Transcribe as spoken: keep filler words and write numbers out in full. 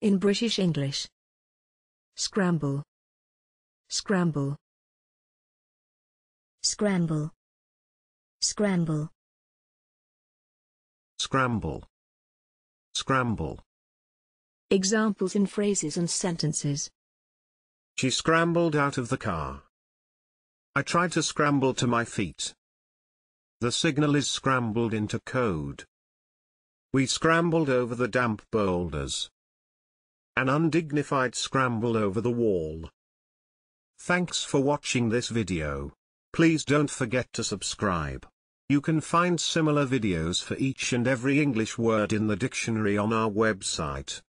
In British English. Scramble. Scramble. Scramble. Scramble. Scramble. Scramble. Examples in phrases and sentences. She scrambled out of the car. I tried to scramble to my feet. The signal is scrambled into code. We scrambled over the damp boulders. An undignified scramble over the wall. Thanks for watching this video. Please don't forget to subscribe. You can find similar videos for each and every English word in the dictionary on our website.